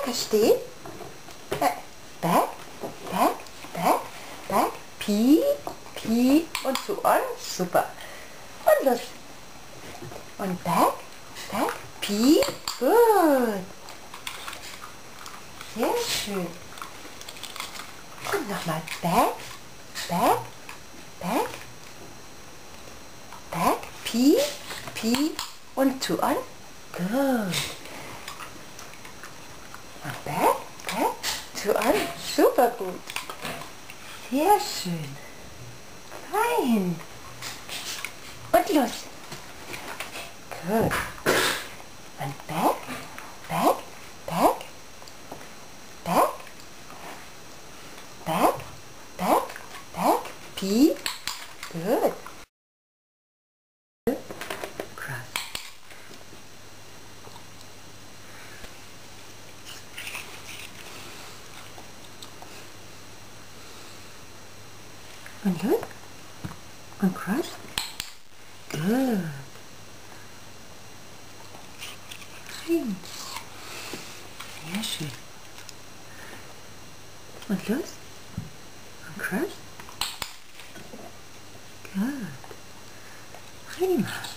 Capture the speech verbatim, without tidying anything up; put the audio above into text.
Weiter stehen. Back, back, back, back, back. Pi, Pi und zu on. Super. Und los. Und back, back, Pi. Gut. Sehr schön. Und nochmal back, back, back, back, Pi, Pi und to on. Gut. Und back, back, to on. Super gut. Sehr schön. Fein. Und los. Gut. Und back, back, back, back, back, back, back, Pi. Good. Cross. Und los. Und cross. Good. Fein. Sehr schön. Und los. Und cross. Good. Prima.